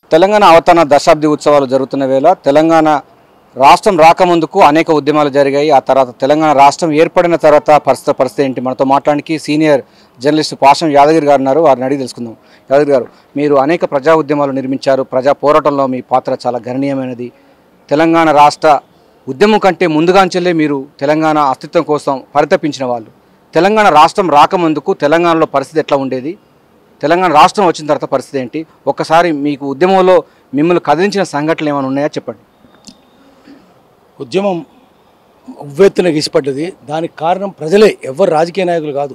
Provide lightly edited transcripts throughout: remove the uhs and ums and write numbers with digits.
తెలంగాణ అవతరణ దశాబ్ది ఉత్సవాలు జరుగుతున్న వేళ తెలంగాణ రాష్ట్రం రాకముందుకు అనేక ఉద్యమాలు జరిగాయి. ఆ తర్వాత తెలంగాణ రాష్ట్రం ఏర్పడిన తర్వాత పరిస్థితి ఏంటి? మనతో మాట్లాడడానికి సీనియర్ జర్నలిస్ట్ పాషం యాదగిరి గారు ఉన్నారు. వారిని అడిగి తెలుసుకుందాం. యాదగిరి గారు, మీరు అనేక ప్రజా ఉద్యమాలు నిర్మించారు. ప్రజా పోరాటంలో మీ పాత్ర చాలా గణనీయమైనది. తెలంగాణ రాష్ట్ర ఉద్యమం కంటే ముందుగాంచెల్లే మీరు తెలంగాణ అస్తిత్వం కోసం పరితపించిన వాళ్ళు. తెలంగాణ రాష్ట్రం రాకముందుకు తెలంగాణలో పరిస్థితి ఎట్లా ఉండేది? తెలంగాణ రాష్ట్రం వచ్చిన తర్వాత పరిస్థితి ఏంటి? ఒక్కసారి మీకు ఉద్యమంలో మిమ్మల్ని కదిలించిన సంఘటనలు ఏమైనా ఉన్నాయా చెప్పండి. ఉద్యమం ఉవ్వెత్తున గీసిపడ్డది. దానికి కారణం ప్రజలే, ఎవరు రాజకీయ నాయకులు కాదు.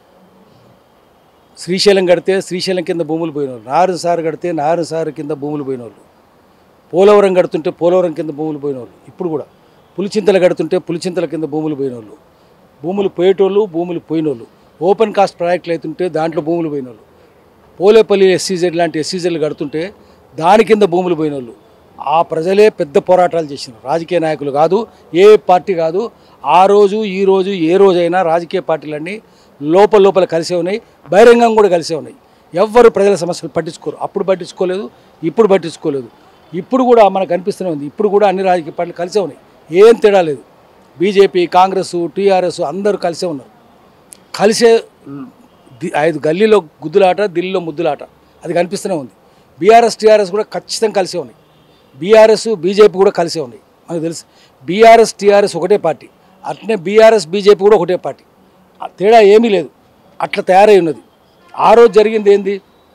శ్రీశైలం కడితే శ్రీశైలం కింద భూములు పోయిన వాళ్ళు, నారుసారు కడితే నారుసారు కింద భూములు పోయిన వాళ్ళు, పోలవరం కడుతుంటే పోలవరం కింద భూములు పోయిన వాళ్ళు, ఇప్పుడు కూడా పులిచింతలు కడుతుంటే పులిచింతల కింద భూములు పోయిన వాళ్ళు, భూములు పోయేటోళ్ళు, భూములు పోయినోళ్ళు, ఓపెన్ కాస్ట్ ప్రాజెక్టులు అవుతుంటే దాంట్లో భూములు పోయిన వాళ్ళు, పోలేపల్లి ఎస్సీజెడ్ లాంటి ఎస్సీజెడ్లు కడుతుంటే దాని కింద భూములు పోయిన వాళ్ళు. ఆ ప్రజలే పెద్ద పోరాటాలు చేసినారు, రాజకీయ నాయకులు కాదు, ఏ పార్టీ కాదు. ఆ రోజు ఈ రోజు ఏ రోజైనా రాజకీయ పార్టీలన్నీ లోపల కలిసే ఉన్నాయి, బహిరంగంగా కూడా కలిసే ఉన్నాయి. ఎవ్వరు ప్రజల సమస్యలు పట్టించుకోరు. అప్పుడు పట్టించుకోలేదు, ఇప్పుడు పట్టించుకోలేదు. ఇప్పుడు కూడా మనకు అనిపిస్తూనే ఉంది, ఇప్పుడు కూడా అన్ని రాజకీయ పార్టీలు కలిసే ఉన్నాయి, ఏం తేడా లేదు. బీజేపీ, కాంగ్రెస్, టీఆర్ఎస్ అందరూ కలిసే ఉన్నారు. కలిసే 5 గల్లీలో గుద్దులాట, ఢిల్లీలో ముద్దులాట, అది కనిపిస్తూనే ఉంది. బీఆర్ఎస్ టీఆర్ఎస్ కూడా ఖచ్చితంగా కలిసే ఉన్నాయి. బీఆర్ఎస్ బీజేపీ కూడా కలిసే ఉన్నాయి. మనకు తెలుసు, బీఆర్ఎస్ టీఆర్ఎస్ ఒకటే పార్టీ, అట్లనే బీఆర్ఎస్ బీజేపీ కూడా ఒకటే పార్టీ, తేడా ఏమీ లేదు. అట్లా తయారై ఉన్నది. ఆ రోజు జరిగింది ఏంది?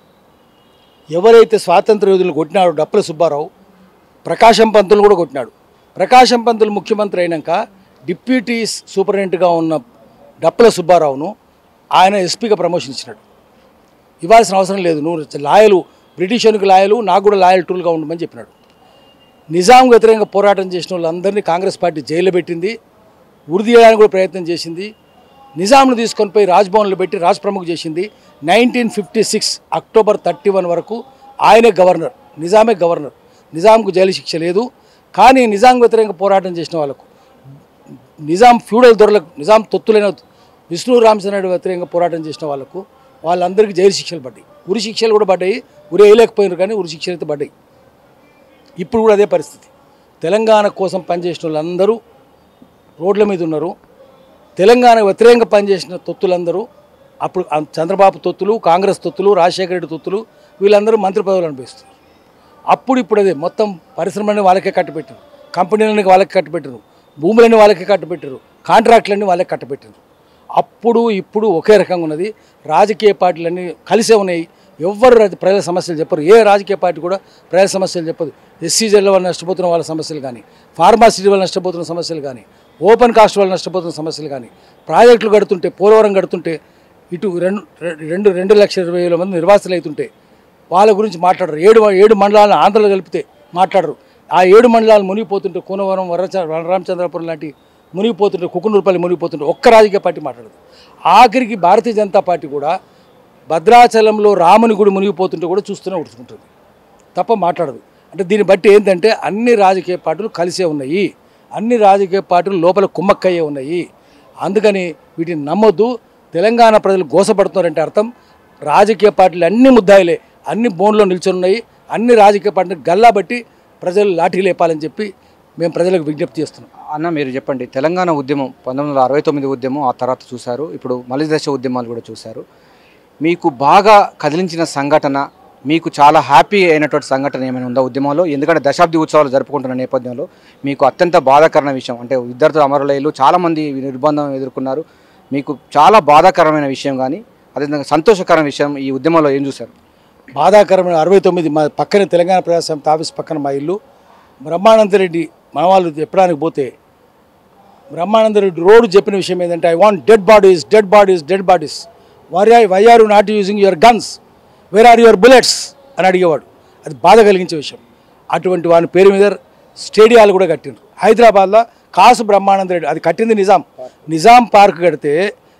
ఎవరైతే స్వాతంత్ర యోధులను కొట్టినాడో డప్పుల సుబ్బారావు, ప్రకాశం పంతులు కూడా కొట్టినాడు. ప్రకాశం పంతులు ముఖ్యమంత్రి అయినాక డిప్యూటీ సూపరింటెండెంట్గా ఉన్న డప్పుల సుబ్బారావును ఆయన ఎస్పీగా ప్రమోషన్ ఇచ్చినాడు. ఇవ్వాల్సిన అవసరం లేదు, నువ్వు లాయలు, బ్రిటిషర్కి లాయలు, నాకు కూడా లాయల్ టూల్గా ఉండమని చెప్పినాడు. నిజాం వ్యతిరేకంగా పోరాటం చేసిన వాళ్ళందరినీ కాంగ్రెస్ పార్టీ జైల్లో పెట్టింది, ఉరి తీయడానికి కూడా ప్రయత్నం చేసింది. నిజాంను తీసుకొని పోయి రాజ్భవన్లో పెట్టి రాజ్ ప్రముఖ్ చేసింది. 1956 అక్టోబర్ 31 వరకు ఆయనే గవర్నర్, నిజామే గవర్నర్. నిజాంకు జైలు శిక్ష లేదు. కానీ నిజాం వ్యతిరేకంగా పోరాటం చేసిన వాళ్ళకు, నిజాం ఫ్యూడల్ దొరలకు, నిజాం తొత్తులైన విష్ణు రామచంద్రుడు వ్యతిరేకంగా పోరాటం చేసిన వాళ్ళకు, వాళ్ళందరికీ జైలు శిక్షలు పడ్డాయి, ఉరి శిక్షలు కూడా పడ్డాయి. ఉరి వేయలేకపోయినారు కానీ ఉరి శిక్షలు అయితే పడ్డాయి. ఇప్పుడు కూడా అదే పరిస్థితి. తెలంగాణ కోసం పనిచేసిన వాళ్ళందరూ రోడ్ల మీద ఉన్నారు. తెలంగాణ వ్యతిరేకంగా పనిచేసిన తొత్తులందరూ, అప్పుడు చంద్రబాబు తొత్తులు, కాంగ్రెస్ తొత్తులు, రాజశేఖర రెడ్డి తొత్తులు, వీళ్ళందరూ మంత్రి పదవులు అనిపిస్తారు. ఇప్పుడు అదే మొత్తం పరిశ్రమలని వాళ్ళకే కట్టబెట్టారు, కంపెనీలని వాళ్ళకి కట్టబెట్టారు, భూములని వాళ్ళకే కట్టబెట్టారు, కాంట్రాక్టులన్నీ వాళ్ళకి కట్టబెట్టారు. అప్పుడు ఇప్పుడు ఒకే రకంగా ఉన్నది. రాజకీయ పార్టీలన్నీ కలిసే ఉన్నాయి. ఎవ్వరు ప్రజల సమస్యలు చెప్పరు. ఏ రాజకీయ పార్టీ కూడా ప్రజల సమస్యలు చెప్పదు. ఎస్సీజెడ్ల వల్ల నష్టపోతున్న వాళ్ళ సమస్యలు కానీ, ఫార్మాసిటీ వల్ల నష్టపోతున్న సమస్యలు కానీ, ఓపెన్ కాస్ట్ వల్ల నష్టపోతున్న సమస్యలు కానీ, ప్రాజెక్టులు కడుతుంటే, పోలవరం కడుతుంటే, ఇటు 2,20,000 మంది నిర్వాసితులు అవుతుంటే వాళ్ళ గురించి మాట్లాడరు. 7 మండలాలను ఆంధ్రలో కలిపితే మాట్లాడరు. ఆ 7 మండలాలు మునిగిపోతుంటే, కోనవరం, వరరామచంద్రపురం లాంటి మునిగిపోతుంటే, కుకునూరుపల్లి మునిగిపోతుంటే ఒక్క రాజకీయ పార్టీ మాట్లాడదు. ఆఖరికి భారతీయ జనతా పార్టీ కూడా భద్రాచలంలో రాముని గుడి మునిగిపోతుంటే కూడా చూస్తూనే ఉడుచుకుంటుంది తప్ప మాట్లాడదు. అంటే దీన్ని బట్టి ఏంటంటే అన్ని రాజకీయ పార్టీలు కలిసే ఉన్నాయి, అన్ని రాజకీయ పార్టీలు లోపల కుమ్మక్కయ్యే ఉన్నాయి. అందుకని వీటిని నమ్మొద్దు. తెలంగాణ ప్రజలు గోసపడుతున్నారంటే అర్థం రాజకీయ పార్టీలు అన్ని ముద్దాయిలే, అన్ని బోన్లో నిల్చొని ఉన్నాయి. అన్ని రాజకీయ పార్టీలు గల్లాబట్టి ప్రజలు లాఠీ లేపాలని చెప్పి మేము ప్రజలకు విజ్ఞప్తి చేస్తున్నాం. అన్న, మీరు చెప్పండి, తెలంగాణ ఉద్యమం 1969 ఉద్యమం, ఆ తర్వాత చూశారు, ఇప్పుడు మలి దశ ఉద్యమాలు కూడా చూశారు. మీకు బాగా కదిలించిన సంఘటన, మీకు చాలా హ్యాపీ అయినటువంటి సంఘటన ఏమైనా ఉందా ఉద్యమంలో? ఎందుకంటే దశాబ్ది ఉత్సవాలు జరుపుకుంటున్న నేపథ్యంలో మీకు అత్యంత బాధాకరమైన విషయం అంటే విద్యార్థుల అమరులయ్యలు చాలామంది నిర్బంధం ఎదుర్కొన్నారు. మీకు చాలా బాధాకరమైన విషయం కానీ అదేవిధంగా సంతోషకరమైన విషయం ఈ ఉద్యమంలో ఏం చూశారు? బాధాకరమైన 69 మా పక్కనే తెలంగాణ ప్రజాస్వామ్య ఆఫీస్ పక్కన మా ఇల్లు. బ్రహ్మానందరెడ్డి మన వాళ్ళు చెప్పడానికి పోతే బ్రహ్మానందరెడ్డి రోడ్డు చెప్పిన విషయం ఏంటంటే, I want dead bodies, dead bodies, dead bodies, why are you not using your guns, where are your bullets అని అడిగేవాడు. అది బాధ కలిగించే విషయం. అటువంటి వాని పేరు మీద స్టేడియాలు కూడా కట్టినారు. హైదరాబాద్లో కాసు బ్రహ్మానందరెడ్డి, అది కట్టింది నిజాం పార్క్ కడితే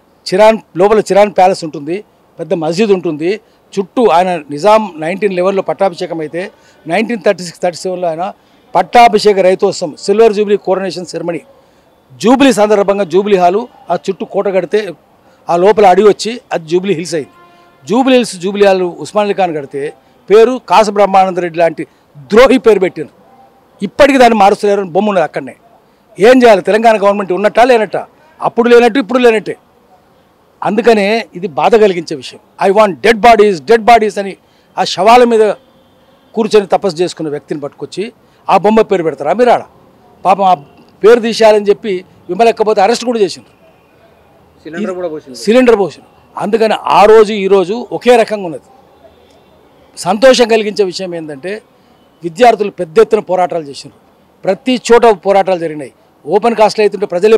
లోపల చిరాన్ ప్యాలెస్ ఉంటుంది, పెద్ద మస్జిద్ ఉంటుంది. చుట్టూ ఆయన నిజాం 1911లో పట్టాభిషేకం అయితే 1936-37లో ఆయన పట్టాభిషేక రైతోత్సవం, silver jubilee coronation ceremony, jubilee సందర్భంగా జూబ్లీ హాలు, ఆ చుట్టూ కోట కడితే ఆ లోపల అడిగి వచ్చి అది జూబ్లీ హిల్స్ అయింది. Jubilee hills, jubilee hall Osman Ali Khan కడితే పేరు కాసు బ్రహ్మానందరెడ్డి లాంటి ద్రోహి పేరు పెట్టారు. ఇప్పటికీ దాన్ని మారుస్తలేరు. బొమ్మ ఉన్నది అక్కడనే. ఏం చేయాలి? తెలంగాణ గవర్నమెంట్ ఉన్నట్టా లేనట్టా? అప్పుడు లేనట్టు ఇప్పుడు లేనట్టే. అందుకనే ఇది బాధ కలిగించే విషయం. ఐ వాంట్ డెడ్ బాడీస్ అని ఆ శవాల మీద కూర్చొని తపస్సు చేసుకున్న వ్యక్తిని పట్టుకొచ్చి ఆ బొమ్మ పేరు పెడతారా మీరు? ఆడ పాపం ఆ పేరు తీసేయాలని చెప్పి విమలెక్కపోతే అరెస్ట్ కూడా చేసిండ్రు, సిలిండర్ పోసిండ్రు. అందుకని ఆ రోజు ఈరోజు ఒకే రకంగా ఉన్నది. సంతోషం కలిగించే విషయం ఏంటంటే విద్యార్థులు పెద్ద ఎత్తున పోరాటాలు చేసిండ్రు. ప్రతి చోట పోరాటాలు జరిగినాయి. ఓపెన్ కాస్ట్లో అవుతుంటే ప్రజలే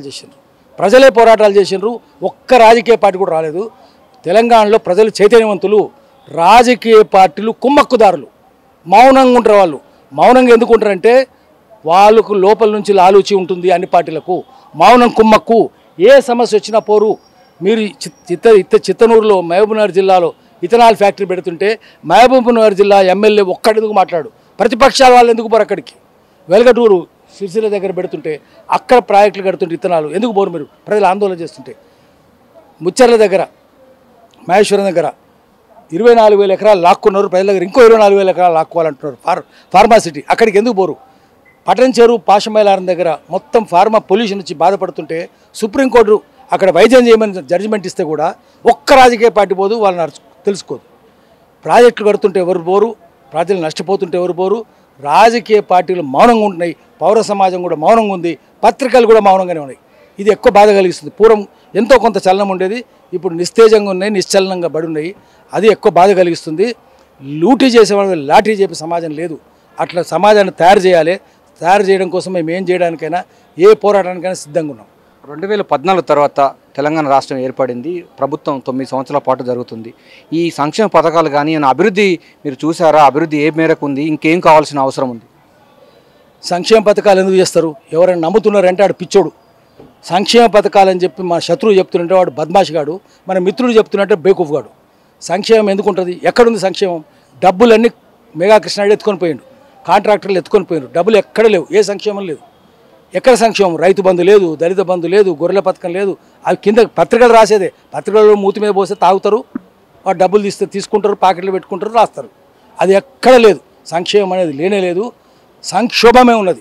పోరాటాలు చేసిండ్రు. ఒక్క రాజకీయ పార్టీ కూడా రాలేదు. తెలంగాణలో ప్రజలు చైతన్యవంతులు. రాజకీయ పార్టీలు కుమ్మక్కుదారులు, మౌనంగా ఉంటారు. వాళ్ళు మౌనంగా ఎందుకు ఉంటారంటే వాళ్ళకు లోపల నుంచి లాలూచి ఉంటుంది. అన్ని పార్టీలకు మౌనం కుమ్మక్కు. ఏ సమస్య వచ్చినా పోరు. మీరు చిత్తనూరులో మహబూబ్నగర్ జిల్లాలో ఇథనాల్ ఫ్యాక్టరీ పెడుతుంటే మహబూబ్నగర్ జిల్లా ఎమ్మెల్యే ఒక్కడెందుకు మాట్లాడు? ప్రతిపక్షాల వాళ్ళు ఎందుకు పోరు అక్కడికి? వెలగటూరు సిరిసిల్ల దగ్గర పెడుతుంటే అక్కడ ప్రాజెక్టులు కడుతుంటే ఇథనాలు ఎందుకు పోరు మీరు? ప్రజలు ఆందోళన చేస్తుంటే ముచ్చర్ల దగ్గర మహేశ్వరం దగ్గర 24,000 ఎకరాలు లాక్కున్నారు. ప్రజల దగ్గర ఇంకో 24,000 ఎకరాలు లాక్కోవాలంటున్నారు. ఫార్మాసిటీ అక్కడికి ఎందుకు పోరు? పటంచెరు పాషమేలారం దగ్గర మొత్తం ఫార్మా పొల్యూషన్ నుంచి బాధపడుతుంటే సుప్రీంకోర్టు అక్కడ వైద్యం చేయమని జడ్జిమెంట్ ఇస్తే కూడా ఒక్క రాజకీయ పార్టీ పోదు, వాళ్ళని తెలుసుకోదు. ప్రాజెక్టులు కడుతుంటే ఎవరు పోరు, ప్రజలు నష్టపోతుంటే ఎవరు పోరు. రాజకీయ పార్టీలు మౌనంగా ఉంటున్నాయి, పౌర సమాజం కూడా మౌనంగా ఉంది, పత్రికలు కూడా మౌనంగానే ఉన్నాయి. ఇది ఎక్కువ బాధ కలిగిస్తుంది. పూర్వం ఎంతో కొంత చలనం ఉండేది, ఇప్పుడు నిస్తేజంగా ఉన్నాయి, నిశ్చలనంగా బడి ఉన్నాయి. అది ఎక్కువ బాధ కలిగిస్తుంది. లూటీ చేసేవాళ్ళు లాఠీ చెప్పే సమాజం లేదు. అట్లా సమాజాన్ని తయారు చేయాలి. తయారు చేయడం కోసం మేము ఏం చేయడానికైనా ఏ పోరాటానికైనా సిద్ధంగా ఉన్నాం. 2014 తర్వాత తెలంగాణ రాష్ట్రం ఏర్పడింది. ప్రభుత్వం 9 సంవత్సరాల పాటు జరుగుతుంది. ఈ సంక్షేమ పథకాలు కానీ అభివృద్ధి మీరు చూసారా? అభివృద్ధి ఏ మేరకు ఉంది? ఇంకేం కావాల్సిన అవసరం ఉంది? సంక్షేమ పథకాలు ఎందుకు చేస్తారు? ఎవరైనా నమ్ముతున్నారంటే వాడు పిచ్చోడు. సంక్షేమ పథకాలని చెప్పి మా శత్రువు చెప్తున్నట్టే వాడు బద్మాషిగాడు, మన మిత్రుడు చెప్తున్నట్టే బేకూఫ్గాడు. సంక్షేమం ఎందుకు ఉంటుంది? ఎక్కడుంది సంక్షేమం? డబ్బులన్నీ మెగా కృష్ణారెడ్డి ఎత్తుకొని పోయిండు, కాంట్రాక్టర్లు ఎత్తుకొని పోయినారు. డబ్బులు ఎక్కడ లేవు, ఏ సంక్షేమం లేదు. ఎక్కడ సంక్షేమం? రైతు బంధు లేదు, దళిత బంధు లేదు, గొర్రెల పథకం లేదు. అవి కింద పత్రికలు రాసేదే. పత్రికలలో మూతి మీద పోస్తే తాగుతారు, వాడు డబ్బులు తీసుకుంటారు, పాకెట్లు పెట్టుకుంటారు, రాస్తారు. అది ఎక్కడ లేదు. సంక్షేమం అనేది లేనే లేదు. సంక్షోభమే ఉన్నది,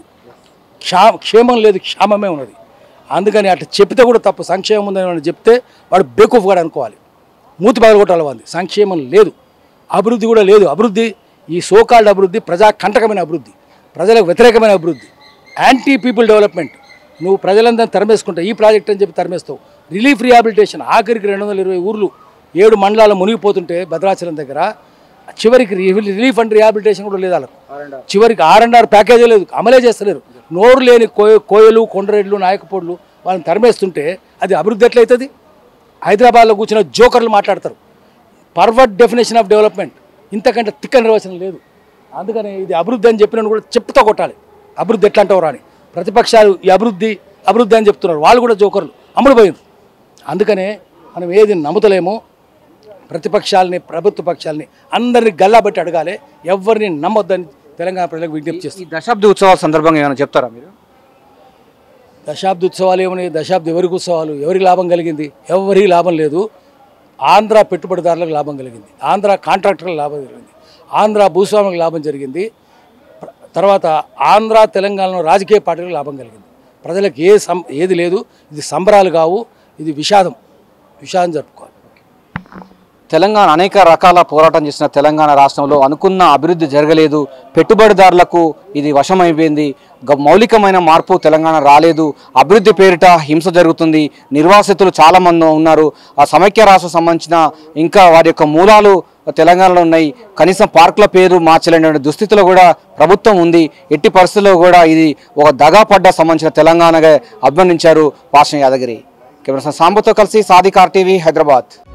క్షేమం లేదు, క్షామమే ఉన్నది. అందుకని అట్లా చెప్తే కూడా తప్పు. సంక్షేమం ఉందని చెప్తే వాడు బేకూఫ్గాడు అనుకోవాలి, మూతి పగలగొట్టాలి. వాడి సంక్షేమం లేదు, అభివృద్ధి కూడా లేదు. అభివృద్ధి ఈ సోకాల్డ్ అభివృద్ధి ప్రజాకంటకమైన అభివృద్ధి, ప్రజలకు వ్యతిరేకమైన అభివృద్ధి, యాంటీ పీపుల్ డెవలప్మెంట్. నువ్వు ప్రజలందరినీ తరిమేసుకుంటావు, ఈ ప్రాజెక్ట్ అని చెప్పి తరిమేస్తావు. రిలీఫ్ రిహాబిలిటేషన్ ఆఖరికి 220 ఊర్లు 7 మండలాలు మునిగిపోతుంటే భద్రాచలం దగ్గర చివరికి రిలీఫ్ అండ్ రిహాబిలిటేషన్ కూడా లేదు వాళ్ళకు. చివరికి R&R ప్యాకేజీ లేదు, అమలే చేస్తలేరు. నోరు లేని కోయలు, కొండరెడ్లు, నాయకపోడ్లు వాళ్ళని తరిమేస్తుంటే అది అభివృద్ధి ఎట్లయితుంది? హైదరాబాద్లో కూర్చున్న జోకర్లు మాట్లాడతారు. పర్వర్ట్ డెఫినేషన్ ఆఫ్ డెవలప్మెంట్, ఇంతకంటే తిక్క నిర్వచనం లేదు. అందుకని ఇది అభివృద్ధి అని చెప్పిన కూడా చెప్పుతో కొట్టాలి. అభివృద్ధి ఎట్లా అంటావు రాని? ప్రతిపక్షాలు ఈ అభివృద్ధి అని చెప్తున్నారు, వాళ్ళు కూడా జోకర్లు, అమలు పోయింది. అందుకనే మనం ఏది నమ్ముతలేమో ప్రతిపక్షాలని, ప్రభుత్వ పక్షాలని అందరినీ గల్లాబట్టి అడగాలి. ఎవరిని నమ్మొద్దని తెలంగాణ ప్రజలకు విజ్ఞప్తి చేస్తుంది. ఈ దశాబ్ది ఉత్సవాల సందర్భంగా ఏమైనా చెప్తారా మీరు? దశాబ్ది ఉత్సవాలు ఏమని? దశాబ్ది ఎవరికి ఉత్సవాలు? ఎవరికి లాభం కలిగింది? ఎవరికి లాభం లేదు. ఆంధ్ర పెట్టుబడిదారులకు లాభం కలిగింది, ఆంధ్ర కాంట్రాక్టర్లకు లాభం జరిగింది, ఆంధ్ర భూస్వాములకు లాభం జరిగింది. తర్వాత ఆంధ్ర తెలంగాణలో రాజకీయ పార్టీలకు లాభం కలిగింది. ప్రజలకు ఏది లేదు. ఇది సంబరాలు కావు, ఇది విషాదం జరుపుకోవాలి. తెలంగాణ అనేక రకాల పోరాటం చేసిన తెలంగాణ రాష్ట్రంలో అనుకున్న అభివృద్ధి జరగలేదు. పెట్టుబడిదారులకు ఇది వశమైపోయింది. మౌలికమైన మార్పు తెలంగాణ రాలేదు. అభివృద్ధి పేరిట హింస జరుగుతుంది. నిర్వాసితులు చాలామంది ఉన్నారు. ఆ సమైక్య రాష్ట్రం సంబంధించిన ఇంకా వారి యొక్క మూలాలు తెలంగాణలో ఉన్నాయి. కనీసం పార్కుల పేరు మార్చలేని దుస్థితిలో కూడా ప్రభుత్వం ఉంది. ఎట్టి పరిస్థితుల్లో కూడా ఇది ఒక దగాపడ్డ సంబంధించిన తెలంగాణగా అభివర్ణించారు పాషం యాదగిరి. కెమెరా సాంబతో కలిసి సాదిక్ RTV, హైదరాబాద్.